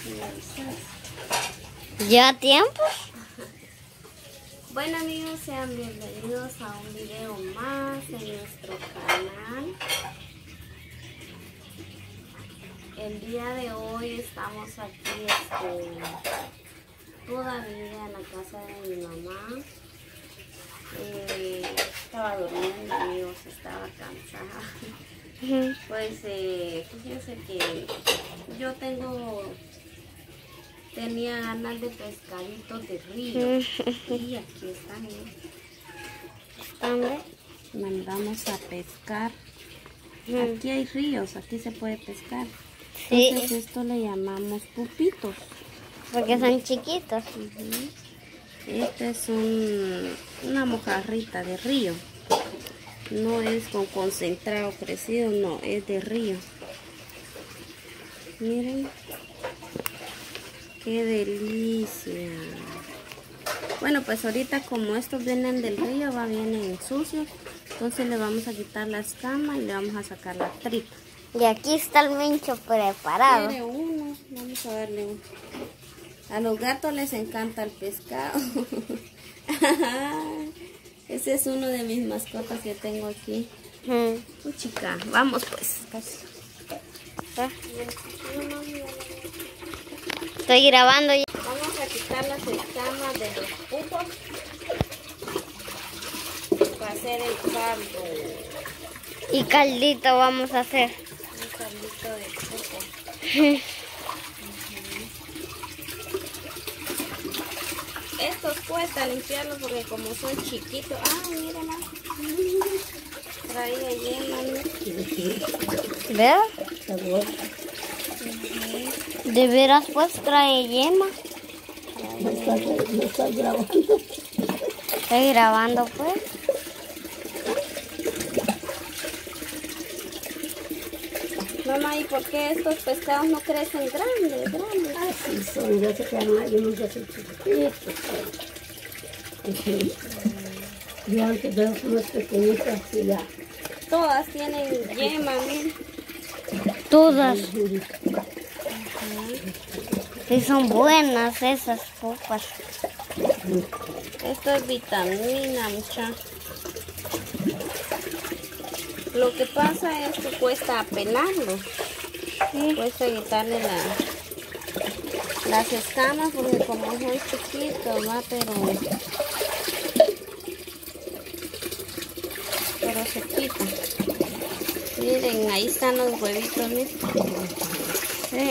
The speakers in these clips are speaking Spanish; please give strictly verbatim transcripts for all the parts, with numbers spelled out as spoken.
¿Ya tiempo? Bueno amigos, sean bienvenidos a un video más en nuestro canal. El día de hoy estamos aquí este, todavía en la casa de mi mamá. Eh, estaba durmiendo, amigos, estaba cansada. Uh-huh. Pues eh, fíjense que yo tengo tenía ganas de pescaditos de río. Uh-huh. Y aquí están, ¿eh? ¿Dónde? Mandamos a pescar. Uh-huh. Aquí hay ríos, aquí se puede pescar. Sí. Entonces esto le llamamos pupitos. Porque son chiquitos. Uh-huh. Este es un, una mojarrita de río. No es con concentrado crecido, no, es de río. Miren. ¡Qué delicia! Bueno, pues ahorita como estos vienen del río, va vienen sucios. Entonces le vamos a quitar la escama y le vamos a sacar la tripa. Y aquí está el mincho preparado. Quiere uno, vamos a darle uno. A los gatos les encanta el pescado. Ese es uno de mis mascotas que tengo aquí. Mm. Uy, chica, vamos pues. ¿Ah? Estoy grabando ya. Vamos a quitar las escamas de los pupos para hacer el caldo. Y caldito vamos a hacer. Un caldito de pupo. Estos cuesta limpiarlos porque como son chiquitos. Ah, mira más. Traía yema, ¿no? ¿Ver? De veras pues trae yema. No está, no está grabando. Estoy grabando pues. Mamá, ¿y por qué estos pescados no crecen grandes? grandes? Así son, ya se quedan ahí, unos ya son chiquitos. Yo antes veo unos pequeñitos así ya. Todas tienen yema, miren. Todas. Sí, son buenas esas pupas. Esto es vitamina, muchachos. Lo que pasa es que cuesta pelarlo. Sí. Cuesta quitarle la, las escamas porque como son chiquitos, va, pero, pero se quita. Miren, ahí están los huevitos, miren. Sí.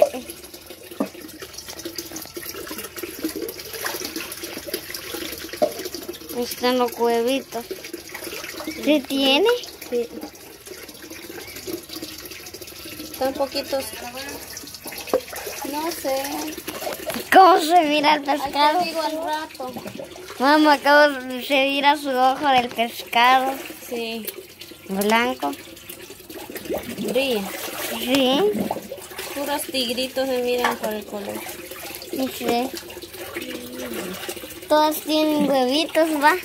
Ahí están los huevitos. ¿Sí tiene? Sí. Están poquitos. No sé. ¿Cómo se mira el pescado? Ahí te digo al rato. Mamá, acabo de se mira su ojo del pescado. Sí. Blanco. Brilla. Sí. Puros tigritos se miran por el color. Sí. Todas tienen huevitos, va.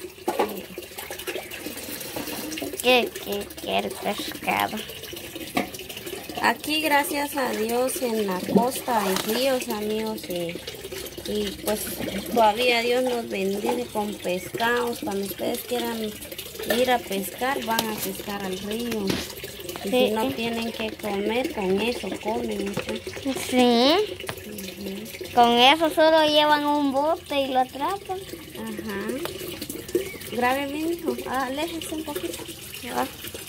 ¿Qué, qué, qué el pescado? Aquí, gracias a Dios, en la costa hay ríos, amigos, y, y pues todavía Dios nos bendice con pescados. Cuando ustedes quieran ir a pescar, van a pescar al río. Y sí. Si no tienen que comer, con eso comen. ¿Sí? Sí. Uh-huh. Con eso solo llevan un bote y lo atrapan. Ajá. Grabe bien, hijo. Ah, aléjese un poquito. Ah.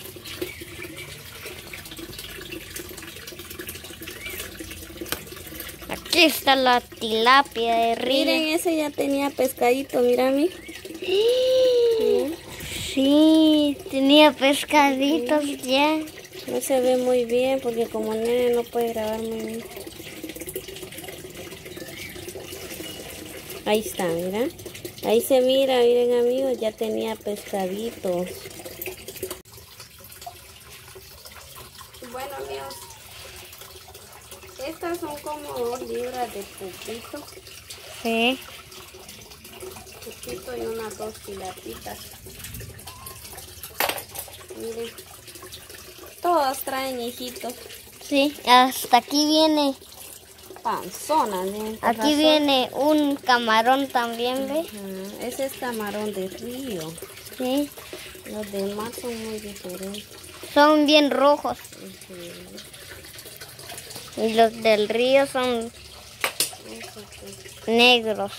Aquí está la tilapia de río. Miren, ese ya tenía pescadito, mira, mi. Sí, sí, tenía pescaditos sí. Ya. No se ve muy bien porque como nene no puede grabar muy bien. Ahí está, mira. Ahí se mira, miren amigos, ya tenía pescaditos. Bueno amigos, estas son como dos libras de pupito. Sí. Pupito y unas dos tilapitas. Miren, todos traen hijitos. Sí, hasta aquí viene panzona. ¿Sí? Aquí razón. viene un camarón también, ¿ve? Uh-huh. Ese es camarón de río. Sí. Los demás son muy diferentes. Son bien rojos. Uh-huh. Y los del río son negros.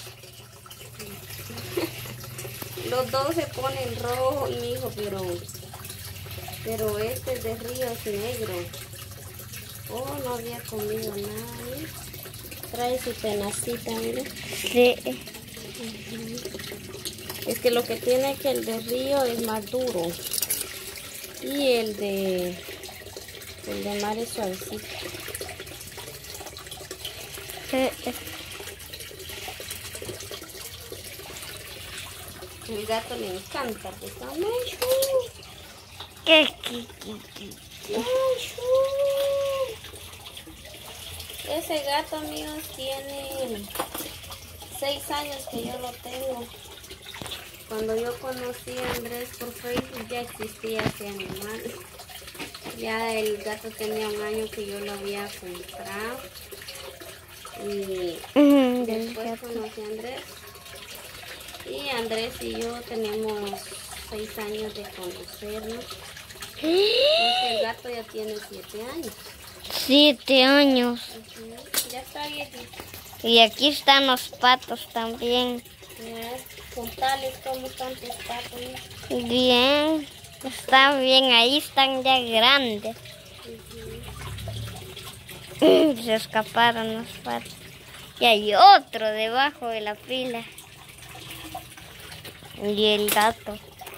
Los dos se ponen rojo, hijo, pero, pero este de río es negro. Oh, no había comido nada. ¿Eh? Trae su tenacita, mire. Sí. Uh-huh. Es que lo que tiene que el de río es más duro. Y el de, el de mar es suavecito. Sí. El gato le encanta, pues, ¿Qué, qué, qué, qué? Ese gato, amigos, tiene seis años que yo lo tengo. Cuando yo conocí a Andrés por Facebook ya existía ese animal. Ya el gato tenía un año que yo lo había comprado. Y Uh-huh. después conocí a Andrés. Y Andrés y yo tenemos seis años de conocernos. Entonces el gato ya tiene siete años. Siete años. Uh-huh. Ya está viejito. Y aquí están los patos también. Ya, contales cómo están tus patos. Bien. Están bien, ahí están ya grandes. Uh-huh. Se escaparon los patos. Y hay otro debajo de la pila. Y el gato.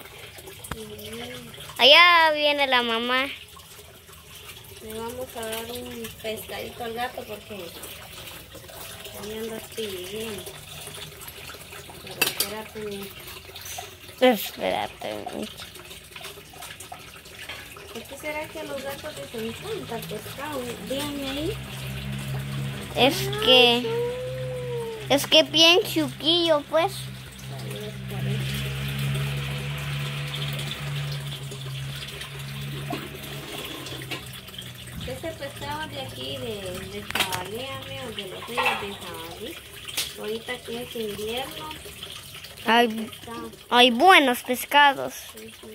Allá viene la mamá. Le vamos a dar un pescadito al gato porque ahí anda pidiendo. Pero espérate, mi. Espérate mucho. ¿Por qué será que a los gatos les encanta el pescado? Díganme ahí. Es que... Es que bien chiquillo, pues. Ahí les parece. Este pescado de aquí, de, de jabalí, amigos, de los ríos de jabalí. Ahorita que es invierno. Hay, Pescado. hay buenos pescados. Uh-huh.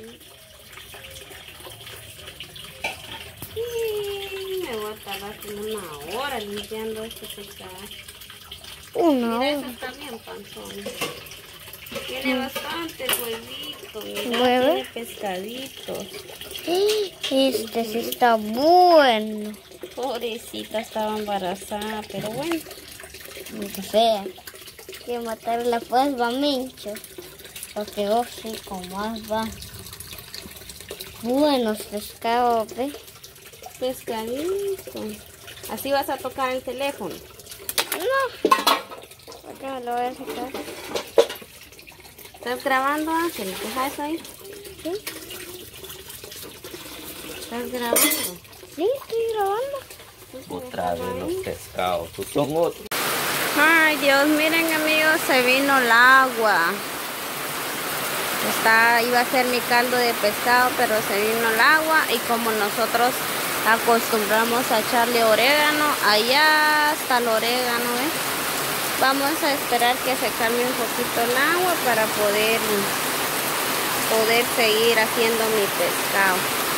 Y me voy a tardar como una hora limpiando este pescado. Una Mira, eso hora. está bien panzón. Tiene bastante huevito, mira, ¿Huevo? tiene pescaditos. Este sí está bueno. Pobrecita, estaba embarazada, pero bueno. Aunque sea. Que matarla pues va mincho. Porque vos sí con más va. Buenos pescados, ¿ves? Pescaditos. Así vas a tocar el teléfono. No. ¿Por qué me lo voy a sacar? ¿Estás grabando, Ángel? ¿Deja eso ahí? ¿Sí? ¿Estás grabando? Sí, estoy grabando. Otra vez los pescados, pues son otros. Ay, Dios, miren, amigos, se vino el agua. Está, iba a ser mi caldo de pescado, pero se vino el agua y como nosotros acostumbramos a echarle orégano, allá está el orégano, ¿eh? Vamos a esperar que se calme un poquito el agua para poder, poder seguir haciendo mi pescado.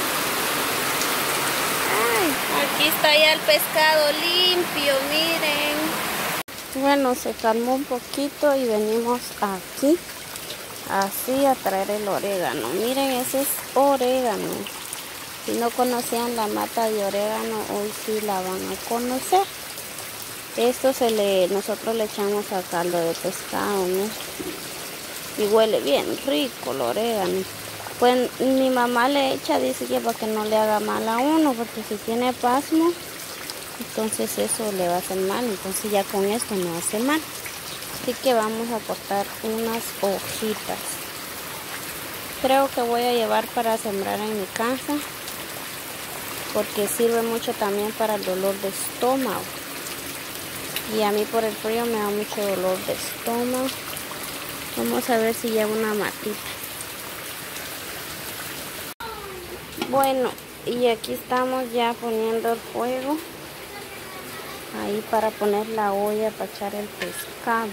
Ay, aquí está ya el pescado limpio, miren. Bueno, se calmó un poquito y venimos aquí, así a traer el orégano. Miren, ese es orégano. Si no conocían la mata de orégano, hoy sí la van a conocer. Esto se le, nosotros le echamos al caldo de pescado, ¿no? Y huele bien rico el orégano. Pues mi mamá le echa, dice que para que no le haga mal a uno, porque si tiene pasmo, entonces eso le va a hacer mal. Entonces ya con esto no hace mal. Así que vamos a cortar unas hojitas. Creo que voy a llevar para sembrar en mi casa, porque sirve mucho también para el dolor de estómago. Y a mí por el frío me da mucho dolor de estómago. Vamos a ver si llevo una matita. Bueno, y aquí estamos ya poniendo el fuego. ahí para poner la olla para echar el pescado.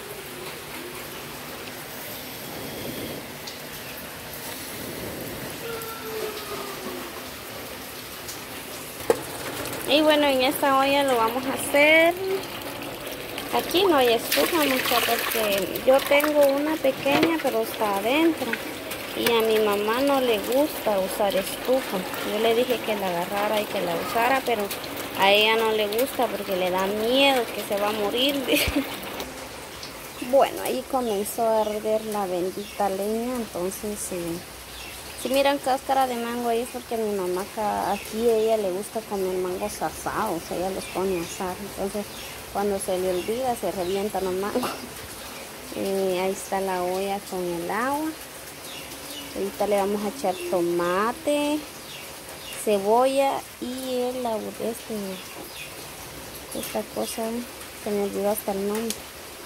Y bueno, en esta olla lo vamos a hacer. Aquí no hay estufa mucho porque yo tengo una pequeña pero está adentro. Y a mi mamá no le gusta usar estufa. Yo le dije que la agarrara y que la usara, pero a ella no le gusta porque le da miedo que se va a morir. Bueno, ahí comenzó a arder la bendita leña, entonces eh, si miran cáscara de mango ahí es porque mi mamá acá, aquí a ella le gusta comer mangos asados, ella los pone a asar, entonces cuando se le olvida se revientan los mangos. Eh, ahí está la olla con el agua. Ahorita le vamos a echar tomate, cebolla y el este, esta cosa, se me olvidó hasta el nombre.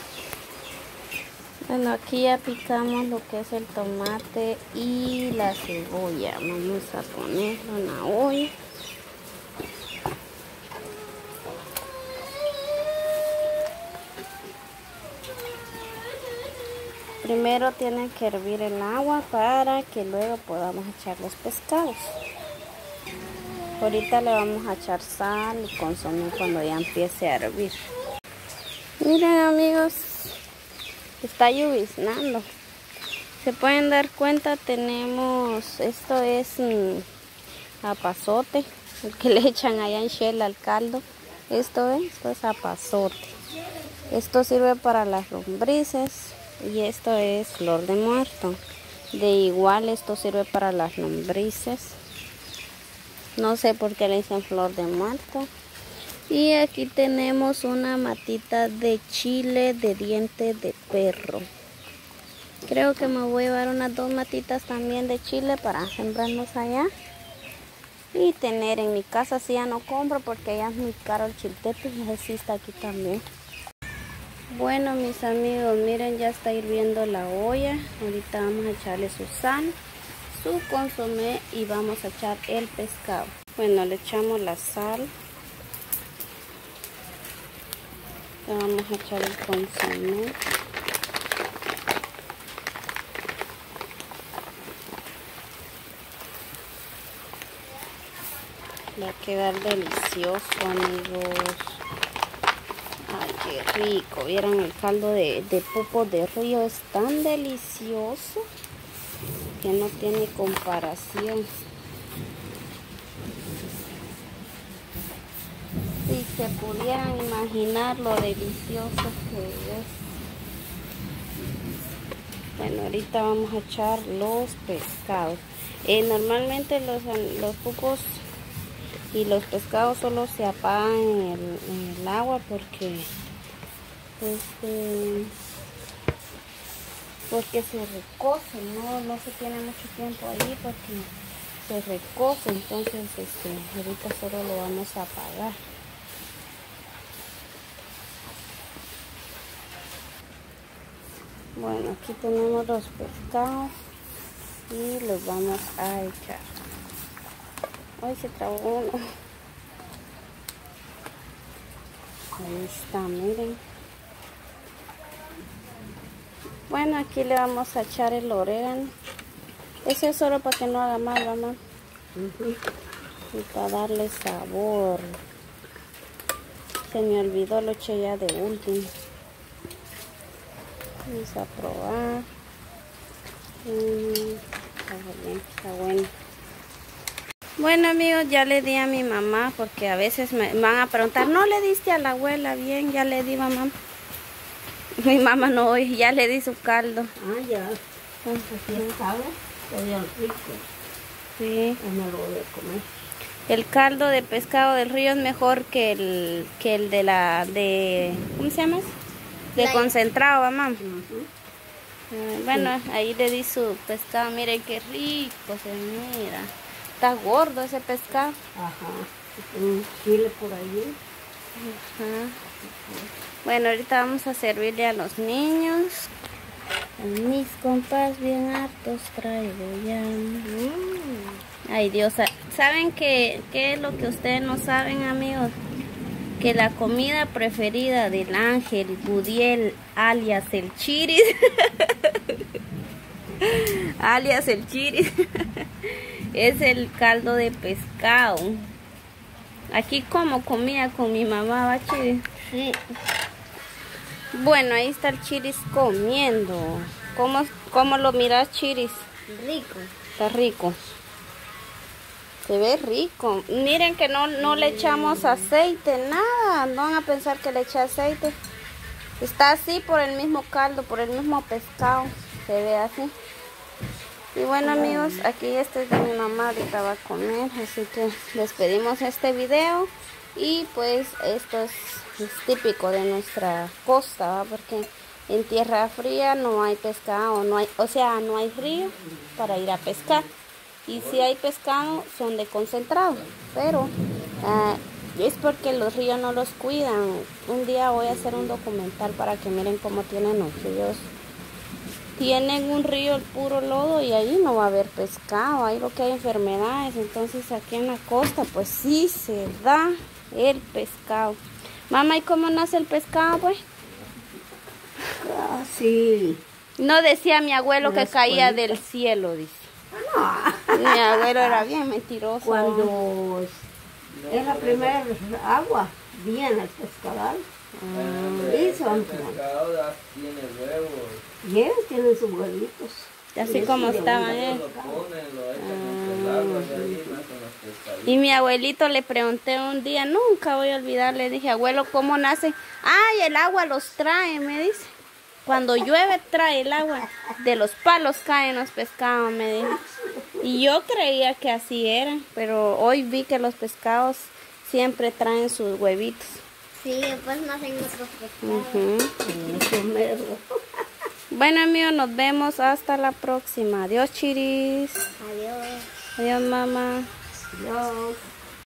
Bueno, aquí ya picamos lo que es el tomate y la cebolla. Vamos a ponerlo en la olla. Primero tiene que hervir el agua para que luego podamos echar los pescados. Ahorita le vamos a echar sal y consomé cuando ya empiece a hervir. Miren amigos, está lloviznando. Se pueden dar cuenta, tenemos, esto es mmm, apazote, el que le echan allá en Shell al caldo. Esto es, esto es apazote. Esto sirve para las lombrices. Y esto es flor de muerto. De igual esto sirve para las lombrices. No sé por qué le dicen flor de muerto. Y aquí tenemos una matita de chile de diente de perro. Creo que me voy a llevar unas dos matitas también de chile para sembrarnos allá. Y tener en mi casa, si ya no compro porque ya es muy caro el chiltete, y así está aquí también. Bueno mis amigos, miren, ya está hirviendo la olla. Ahorita vamos a echarle su sal, su consomé y vamos a echar el pescado. Bueno, le echamos la sal. Le vamos a echar el consomé. Va a quedar delicioso, amigos. Ay, qué rico. Vieran el caldo de, de pupo de río. Es tan delicioso que no tiene comparación. Si se pudieran imaginar lo delicioso que es. Bueno, ahorita vamos a echar los pescados. Eh, normalmente los, los pupos y los pescados solo se apagan en el, en el agua porque este, porque se recocen, ¿no? No se tiene mucho tiempo ahí porque se recoce, entonces este, ahorita solo lo vamos a apagar. Bueno, aquí tenemos los pescados y los vamos a echar. Ay, se trabó uno. Ahí está, miren. Bueno, aquí le vamos a echar el orégano. Eso es solo para que no haga mal, mamá. Uh-huh. Y para darle sabor. Se me olvidó, lo eché ya de último. Vamos a probar. Mm, está bien, está bueno. Bueno amigos, ya le di a mi mamá porque a veces me van a preguntar, ¿no le diste a la abuela bien? Ya le di, mamá. Mi mamá no hoy, ya le di su caldo. Ah, ya. Así sabe, está bien rico. Sí. Ya me lo voy a comer. El caldo de pescado del río es mejor que el que el de la de ¿cómo se llama? De la concentrado, mamá. Uh-huh. uh, bueno, sí. Ahí le di su pescado, miren qué rico se mira. Está gordo ese pescado. Ajá. Un chile por ahí. Ajá. Bueno, ahorita vamos a servirle a los niños. A mis compas bien hartos traigo ya. Mm. Ay Dios, ¿saben qué, qué es lo que ustedes no saben, amigos? que la comida preferida del Ángel Gudiel, alias el Chiris, alias el Chiris, es el caldo de pescado. Aquí como comía con mi mamá, ¿va, Chiris? Sí. Bueno, ahí está el Chiris comiendo. ¿Cómo, cómo lo miras, Chiris? Rico. Está rico. Se ve rico. Miren que no, no le echamos aceite, nada. No van a pensar que le eché aceite. Está así por el mismo caldo, por el mismo pescado. Se ve así. Y bueno, amigos, aquí este es de mi mamá, ahorita va a comer. Así que despedimos este video. Y pues esto es, es típico de nuestra costa, ¿va? Porque en tierra fría no hay pescado, no hay, o sea, no hay río para ir a pescar. Y si hay pescado, son de concentrado, pero uh, es porque los ríos no los cuidan. Un día voy a hacer un documental para que miren cómo tienen los ríos. Tienen un río el puro lodo y ahí no va a haber pescado, ahí lo que hay enfermedades. Entonces aquí en la costa pues sí se da el pescado. Mamá, ¿y cómo nace el pescado, pues? Ah, sí. No decía mi abuelo que Las caía cuentas. del cielo, dice. Mi abuelo era bien mentiroso. Cuando es la primera agua, viene el pescador. Y son pescado tiene huevos. y ellos tienen sus huevitos. Así como estaban ellos. Lo ponen, lo echan entre el agua de ahí, nacen los pescaditos. Y mi abuelito le pregunté un día, nunca voy a olvidar, le dije, abuelo, ¿cómo nace? Ay, el agua los trae, me dice. Cuando llueve trae el agua, de los palos caen los pescados, me dijo. Y yo creía que así era, pero hoy vi que los pescados siempre traen sus huevitos. Sí, después nacen otros pescados. Ujú. Eso mero. Bueno, amigos, nos vemos hasta la próxima. Adiós, Chiris. Adiós. Adiós, mamá. Dios.